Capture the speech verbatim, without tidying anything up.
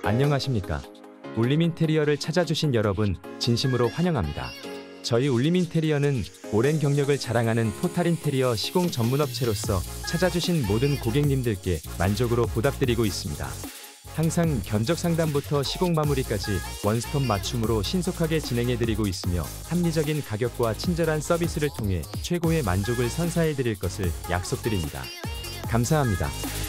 안녕하십니까. 울림인테리어를 찾아주신 여러분 진심으로 환영합니다. 저희 울림인테리어는 오랜 경력을 자랑하는 토탈인테리어 시공 전문업체로서 찾아주신 모든 고객님들께 만족으로 보답드리고 있습니다. 항상 견적 상담부터 시공 마무리까지 원스톱 맞춤으로 신속하게 진행해드리고 있으며 합리적인 가격과 친절한 서비스를 통해 최고의 만족을 선사해드릴 것을 약속드립니다. 감사합니다.